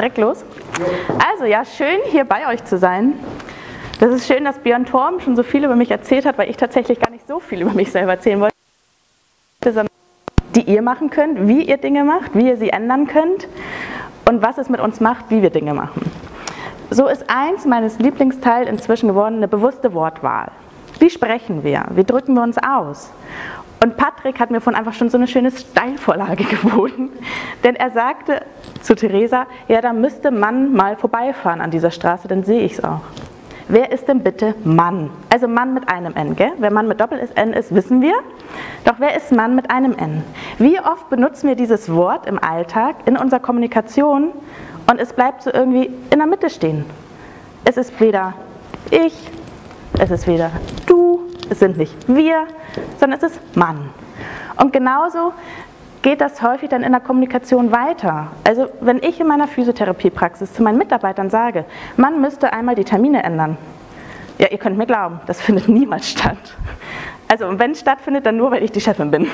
direkt los? Also ja, schön hier bei euch zu sein. Das ist schön, dass Björn Thorm schon so viel über mich erzählt hat, weil ich tatsächlich gar nicht so viel über mich selber erzählen wollte, sondern die ihr machen könnt, wie ihr Dinge macht, wie ihr sie ändern könnt und was es mit uns macht, wie wir Dinge machen. So ist eins meines Lieblingsteils inzwischen geworden, eine bewusste Wortwahl. Wie sprechen wir? Wie drücken wir uns aus? Und Patrick hat mir von einfach schon so eine schöne Steilvorlage geboten, denn er sagte zu Theresa, ja, da müsste Mann mal vorbeifahren an dieser Straße, dann sehe ich es auch. Wer ist denn bitte Mann? Also Mann mit einem N, gell? Wer Mann mit Doppel-N ist, wissen wir. Doch wer ist Mann mit einem N? Wie oft benutzen wir dieses Wort im Alltag, in unserer Kommunikation und es bleibt so irgendwie in der Mitte stehen? Es ist weder ich, es ist weder du, es sind nicht wir, sondern es ist Mann. Und genauso geht das häufig dann in der Kommunikation weiter. Also wenn ich in meiner Physiotherapiepraxis zu meinen Mitarbeitern sage, man müsste einmal die Termine ändern. Ja, ihr könnt mir glauben, das findet niemals statt. Also wenn es stattfindet, dann nur, weil ich die Chefin bin.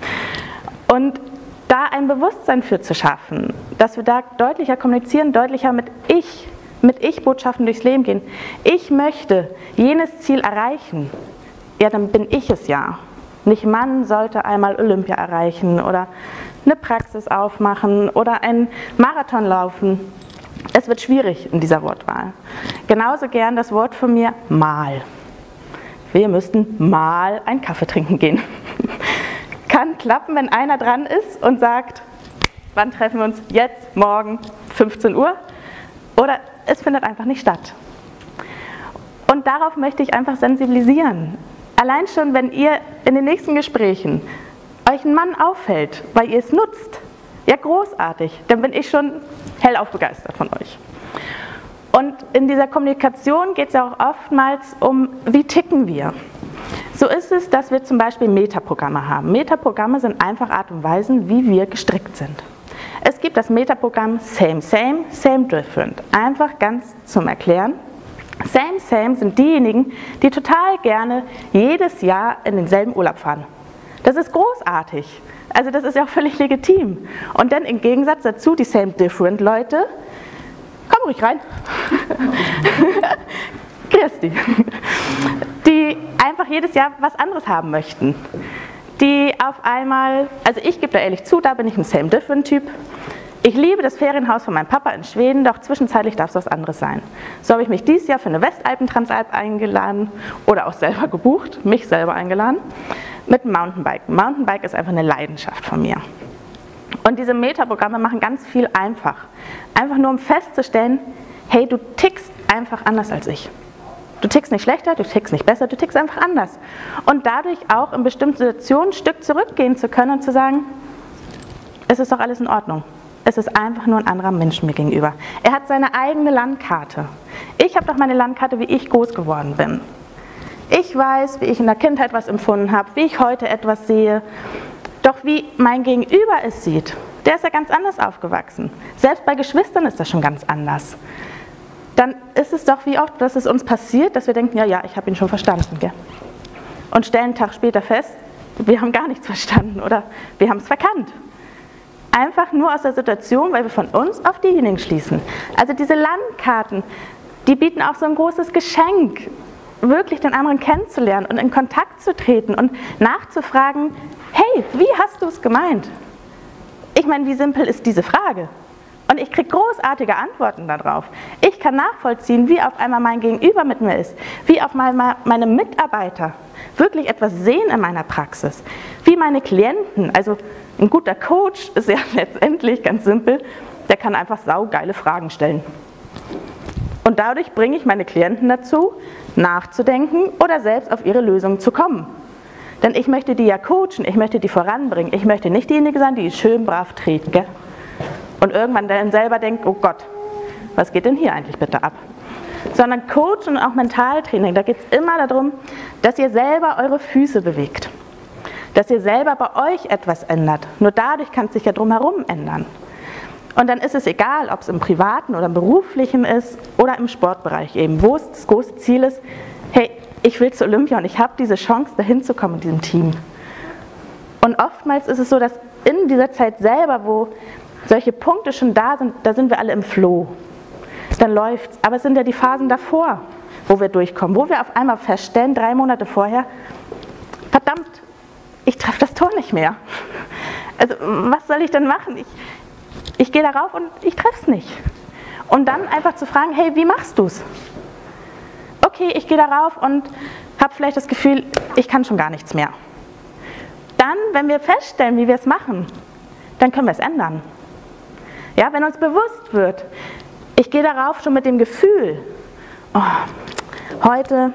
Und da ein Bewusstsein für zu schaffen, dass wir da deutlicher kommunizieren, deutlicher mit Ich-Botschaften durchs Leben gehen. Ich möchte jenes Ziel erreichen. Ja, dann bin ich es ja. Nicht Mann sollte einmal Olympia erreichen oder eine Praxis aufmachen oder einen Marathon laufen. Es wird schwierig in dieser Wortwahl. Genauso gern das Wort von mir, mal. Wir müssten mal einen Kaffee trinken gehen. Kann klappen, wenn einer dran ist und sagt, wann treffen wir uns? Jetzt, morgen, 15 Uhr. Oder es findet einfach nicht statt. Und darauf möchte ich einfach sensibilisieren. Allein schon, wenn ihr in den nächsten Gesprächen euch ein Mann auffällt, weil ihr es nutzt, ja großartig, dann bin ich schon hellauf begeistert von euch. Und in dieser Kommunikation geht es ja auch oftmals um, wie ticken wir. So ist es, dass wir zum Beispiel Metaprogramme haben. Metaprogramme sind einfach Art und Weisen, wie wir gestrickt sind. Es gibt das Metaprogramm Same, Same, Same, Different. Einfach ganz zum Erklären. Same, Same sind diejenigen, die total gerne jedes Jahr in denselben Urlaub fahren. Das ist großartig. Also das ist ja auch völlig legitim. Und dann im Gegensatz dazu die Same, Different Leute, komm ruhig rein, Christi, die einfach jedes Jahr was anderes haben möchten. Die auf einmal, also ich gebe da ehrlich zu, da bin ich ein Same, Different Typ. Ich liebe das Ferienhaus von meinem Papa in Schweden, doch zwischenzeitlich darf es was anderes sein. So habe ich mich dieses Jahr für eine Westalpen-Transalp eingeladen oder auch selber gebucht, mich selber eingeladen, mit einem Mountainbike. Mountainbike ist einfach eine Leidenschaft von mir. Und diese Metaprogramme machen ganz viel einfach. Einfach nur um festzustellen, hey, du tickst einfach anders als ich. Du tickst nicht schlechter, du tickst nicht besser, du tickst einfach anders. Und dadurch auch in bestimmten Situationen ein Stück zurückgehen zu können und zu sagen, es ist doch alles in Ordnung. Es ist einfach nur ein anderer Mensch mir gegenüber. Er hat seine eigene Landkarte. Ich habe doch meine Landkarte, wie ich groß geworden bin. Ich weiß, wie ich in der Kindheit was empfunden habe, wie ich heute etwas sehe. Doch wie mein Gegenüber es sieht, der ist ja ganz anders aufgewachsen. Selbst bei Geschwistern ist das schon ganz anders. Dann ist es doch wie oft, dass es uns passiert, dass wir denken, ja, ich habe ihn schon verstanden. Gell? Und stellen einen Tag später fest, wir haben gar nichts verstanden oder wir haben es verkannt. Einfach nur aus der Situation, weil wir von uns auf diejenigen schließen. Also diese Landkarten, die bieten auch so ein großes Geschenk, wirklich den anderen kennenzulernen und in Kontakt zu treten und nachzufragen, hey, wie hast du es gemeint? Ich meine, wie simpel ist diese Frage? Und ich kriege großartige Antworten darauf. Ich kann nachvollziehen, wie auf einmal mein Gegenüber mit mir ist, wie auf einmal meine Mitarbeiter wirklich etwas sehen in meiner Praxis, wie meine Klienten, also ein guter Coach ist ja letztendlich ganz simpel, der kann einfach saugeile Fragen stellen. Und dadurch bringe ich meine Klienten dazu, nachzudenken oder selbst auf ihre Lösungen zu kommen. Denn ich möchte die ja coachen, ich möchte die voranbringen, ich möchte nicht diejenige sein, die schön brav dreht, gell? Und irgendwann dann selber denkt, oh Gott, was geht denn hier eigentlich bitte ab? Sondern Coaching und auch Mentaltraining, da geht es immer darum, dass ihr selber eure Füße bewegt. Dass ihr selber bei euch etwas ändert. Nur dadurch kann es sich ja drumherum ändern. Und dann ist es egal, ob es im Privaten oder im Beruflichen ist oder im Sportbereich eben, wo es das große Ziel ist, hey, ich will zur Olympia und ich habe diese Chance, dahin zu kommen in diesem Team. Und oftmals ist es so, dass in dieser Zeit selber, wo solche Punkte schon da sind, da sind wir alle im Flow. Dann läuft's. Aber es sind ja die Phasen davor, wo wir durchkommen, wo wir auf einmal feststellen, 3 Monate vorher, verdammt, ich treffe das Tor nicht mehr. Also was soll ich denn machen? Ich gehe darauf und ich treffe es nicht. Und dann einfach zu fragen, hey, wie machst du's? Okay, ich gehe darauf und habe vielleicht das Gefühl, ich kann schon gar nichts mehr. Dann, wenn wir feststellen, wie wir es machen, dann können wir es ändern. Ja, wenn uns bewusst wird, ich gehe darauf schon mit dem Gefühl, oh, heute,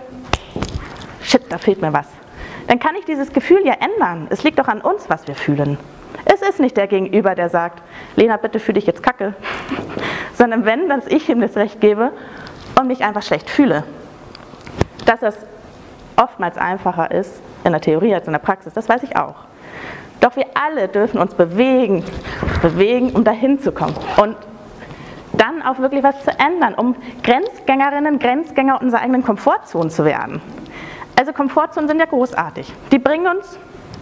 shit, da fehlt mir was. Dann kann ich dieses Gefühl ja ändern. Es liegt doch an uns, was wir fühlen. Es ist nicht der Gegenüber, der sagt, Lena, bitte fühle dich jetzt kacke. Sondern wenn, dass ich ihm das Recht gebe und mich einfach schlecht fühle. Dass das oftmals einfacher ist in der Theorie als in der Praxis, das weiß ich auch. Doch wir alle dürfen uns bewegen, um dahin zu kommen. Und dann auch wirklich was zu ändern, um Grenzgängerinnen, Grenzgänger unserer eigenen Komfortzone zu werden. Also Komfortzonen sind ja großartig. Die bringen uns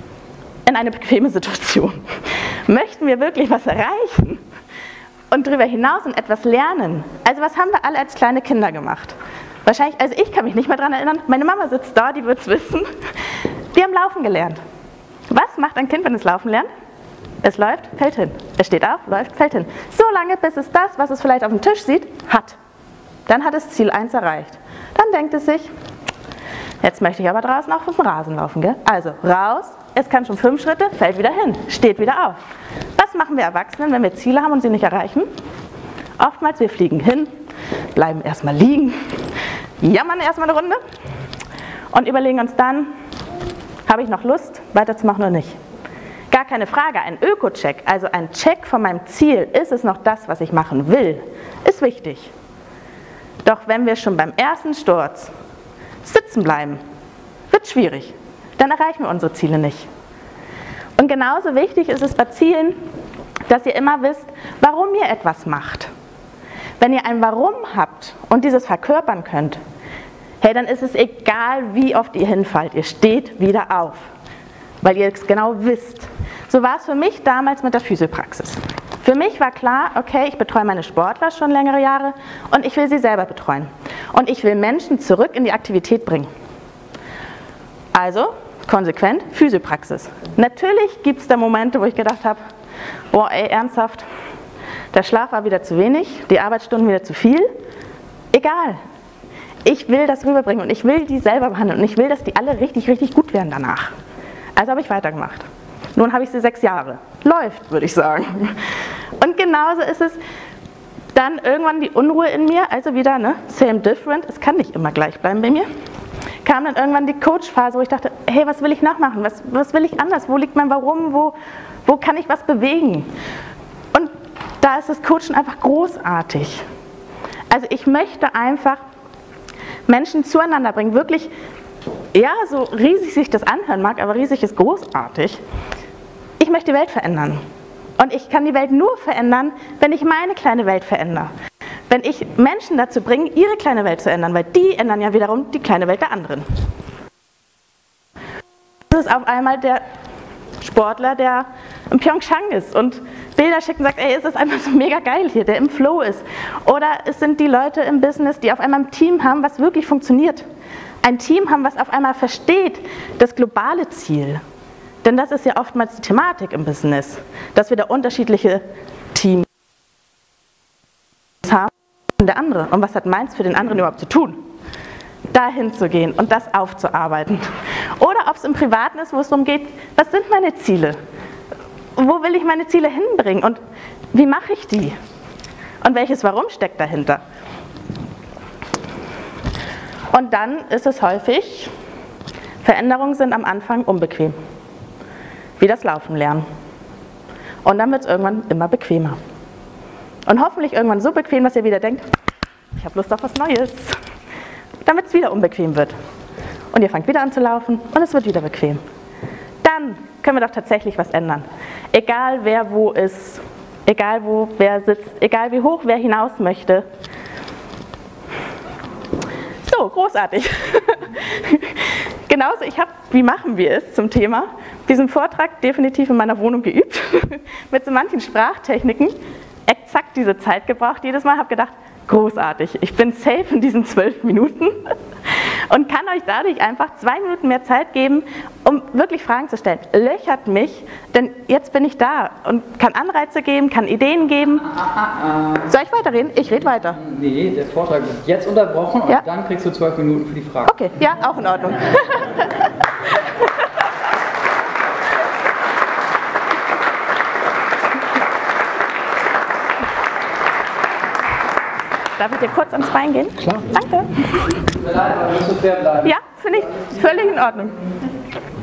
in eine bequeme Situation. Möchten wir wirklich was erreichen und darüber hinaus und etwas lernen? Also was haben wir alle als kleine Kinder gemacht? Wahrscheinlich, also ich kann mich nicht mehr daran erinnern, meine Mama sitzt da, die wird es wissen. Wir haben Laufen gelernt. Was macht ein Kind, wenn es laufen lernt? Es läuft, fällt hin. Es steht auf, läuft, fällt hin. So lange, bis es das, was es vielleicht auf dem Tisch sieht, hat. Dann hat es Ziel 1 erreicht. Dann denkt es sich, jetzt möchte ich aber draußen auch auf dem Rasen laufen. Gell? Also raus, es kann schon 5 Schritte, fällt wieder hin, steht wieder auf. Was machen wir Erwachsenen, wenn wir Ziele haben und sie nicht erreichen? Oftmals, wir fliegen hin, bleiben erstmal liegen, jammern erstmal eine Runde und überlegen uns dann, habe ich noch Lust, weiterzumachen oder nicht? Gar keine Frage, ein Öko-Check, also ein Check von meinem Ziel, ist es noch das, was ich machen will, ist wichtig. Doch wenn wir schon beim ersten Sturz sitzen bleiben, wird es schwierig. Dann erreichen wir unsere Ziele nicht. Und genauso wichtig ist es bei Zielen, dass ihr immer wisst, warum ihr etwas macht. Wenn ihr ein Warum habt und dieses verkörpern könnt, hey, dann ist es egal, wie oft ihr hinfallt, ihr steht wieder auf, weil ihr es genau wisst. So war es für mich damals mit der Physiopraxis. Für mich war klar, okay, ich betreue meine Sportler schon längere Jahre und ich will sie selber betreuen. Und ich will Menschen zurück in die Aktivität bringen. Also, konsequent, Physiopraxis. Natürlich gibt es da Momente, wo ich gedacht habe, boah, ey, ernsthaft, der Schlaf war wieder zu wenig, die Arbeitsstunden wieder zu viel. Egal. Ich will das rüberbringen und ich will die selber behandeln und ich will, dass die alle richtig, richtig gut werden danach. Also habe ich weitergemacht. Nun habe ich sie 6 Jahre. Läuft, würde ich sagen. Und genauso ist es dann irgendwann die Unruhe in mir, also wieder, ne, same different, es kann nicht immer gleich bleiben bei mir. Kam dann irgendwann die Coach-Phase, wo ich dachte, hey, was will ich nachmachen? Was will ich anders? Wo liegt mein Warum? Wo kann ich was bewegen? Und da ist das Coachen einfach großartig. Also ich möchte einfach Menschen zueinander bringen, wirklich, ja, so riesig sich das anhören mag, aber riesig ist großartig. Ich möchte die Welt verändern. Und ich kann die Welt nur verändern, wenn ich meine kleine Welt verändere. Wenn ich Menschen dazu bringe, ihre kleine Welt zu ändern, weil die ändern ja wiederum die kleine Welt der anderen. Das ist auf einmal der Sportler, der in Pyeongchang ist und Bilder schickt und sagt, ey, es ist einfach so mega geil hier, der im Flow ist. Oder es sind die Leute im Business, die auf einmal ein Team haben, was wirklich funktioniert. Ein Team haben, was auf einmal versteht, das globale Ziel. Denn das ist ja oftmals die Thematik im Business, dass wir da unterschiedliche Teams haben und der andere. Und was hat meins für den anderen überhaupt zu tun? Dahin zu gehen und das aufzuarbeiten. Oder ob es im Privaten ist, wo es darum geht, was sind meine Ziele? Wo will ich meine Ziele hinbringen? Und wie mache ich die? Und welches Warum steckt dahinter? Und dann ist es häufig, Veränderungen sind am Anfang unbequem. Wie das Laufen lernen. Und dann wird es irgendwann immer bequemer. Und hoffentlich irgendwann so bequem, dass ihr wieder denkt, ich habe Lust auf was Neues. Damit es wieder unbequem wird. Und ihr fangt wieder an zu laufen und es wird wieder bequem. Dann können wir doch tatsächlich was ändern. Egal wer wo ist, egal wo wer sitzt, egal wie hoch wer hinaus möchte. So, großartig. Genauso, wie machen wir es zum Thema diesen Vortrag definitiv in meiner Wohnung geübt, mit so manchen Sprachtechniken, exakt diese Zeit gebraucht jedes Mal, habe gedacht, großartig, ich bin safe in diesen 12 Minuten und kann euch dadurch einfach 2 Minuten mehr Zeit geben, um wirklich Fragen zu stellen. Löchert mich, denn jetzt bin ich da und kann Anreize geben, kann Ideen geben. Soll ich weiterreden? Ich rede weiter. Nee, der Vortrag wird jetzt unterbrochen und dann kriegst du 12 Minuten für die Frage. Okay, ja, auch in Ordnung. Darf ich dir kurz ans Bein gehen? Klar. Danke. Tut mir leid, aber musst du fair bleiben. Ja, finde ich völlig in Ordnung.